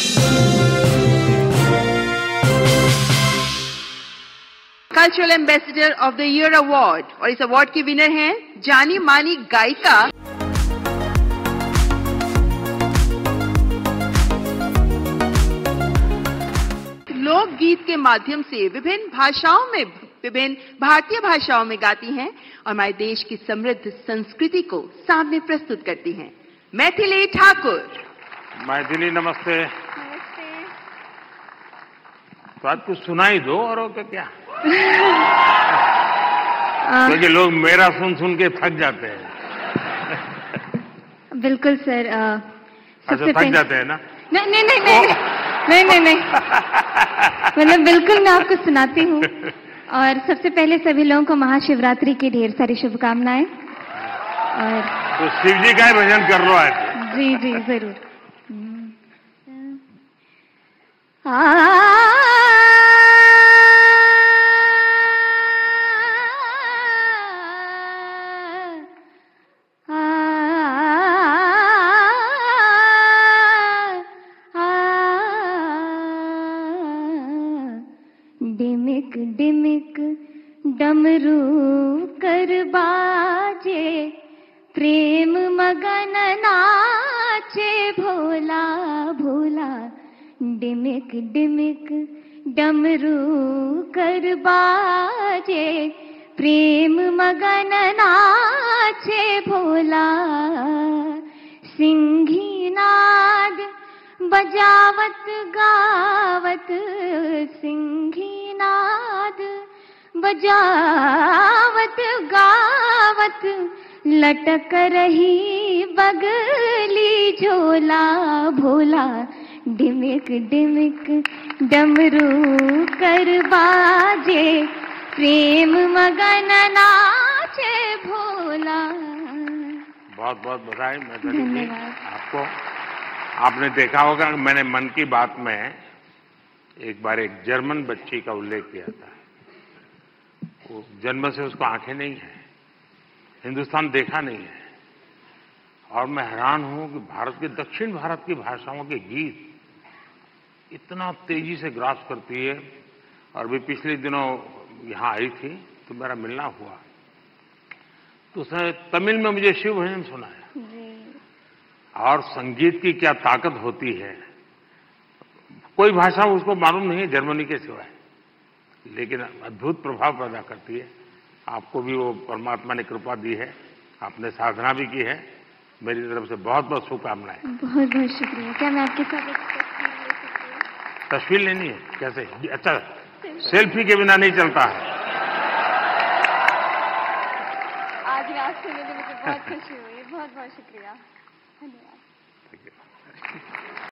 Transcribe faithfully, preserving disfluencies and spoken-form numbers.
Cultural ambassador of the year award, और इस award की विनर हैं जानी मानी गायिका लोकगीत के माध्यम से विभिन्न भाषाओं में विभिन्न भारतीय भाषाओं में गाती हैं और हमारे देश की समृद्ध संस्कृति को सामने प्रस्तुत करती हैं। मैथिली ठाकुर। मैथिली नमस्ते। नमस्ते। तो आज कुछ सुनाई दो और क्या क्योंकि तो लोग मेरा सुन सुन के थक जाते हैं। बिल्कुल सर। अच्छा, थक जाते हैं ना? नहीं नहीं नहीं नहीं नहीं नहीं नहीं मतलब बिल्कुल मैं आपको सुनाती हूँ। और सबसे पहले सभी लोगों को महाशिवरात्रि की ढेर सारी शुभकामनाएं। और तो शिव जी का ही भजन कर लो आज। जी जी जरूर। आ डिमिक डिमिक डमरू कर बाजे, प्रेम मगन नाचे भोला भोला। डिमिक डिमिक डमरू कर बाजे, प्रेम मगन नाचे भोला। सिंही नाद बजावत गावत, सिंही नाद बजावत गावत, लटक रही बगली झोला भोला। डिमिक डिमिक डमरू कर बाजे, प्रेम मगन नाचे भोला। बहुत बहुत बधाई मैथिली जी आपको। आपने देखा होगा मैंने मन की बात में एक बार एक जर्मन बच्ची का उल्लेख किया था। वो जन्म से उसको आंखें नहीं है, हिंदुस्तान देखा नहीं है, और मैं हैरान हूं कि भारत के दक्षिण भारत की भाषाओं के गीत इतना तेजी से ग्रास करती है। और भी पिछले दिनों यहां आई थी तो मेरा मिलना हुआ, तो उसने तमिल में मुझे शिव भजन सुनाया। और संगीत की क्या ताकत होती है, कोई भाषा उसको मालूम नहीं है जर्मनी के सिवाय, लेकिन अद्भुत प्रभाव पैदा करती है। आपको भी वो परमात्मा ने कृपा दी है, आपने साधना भी की है। मेरी तरफ से बहुत बहुत शुभकामनाएं। बहुत बहुत शुक्रिया। क्या मैं आपके साथ एक तस्वीर लेनी है? कैसे? अच्छा, सेल्फी के बिना नहीं चलता है। आज रात से मुझे बहुत खुशी हुई। बहुत बहुत शुक्रिया। धन्यवाद।